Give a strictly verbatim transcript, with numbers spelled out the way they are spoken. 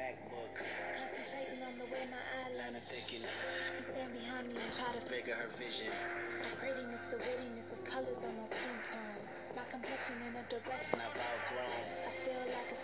MacBook. Contemplating on the way my eyeliner thinking. You stand behind me and try to figure her vision. The prettiness, the wittiness of colors on my skin tone. My complexion in a direction I've outgrown. I feel like a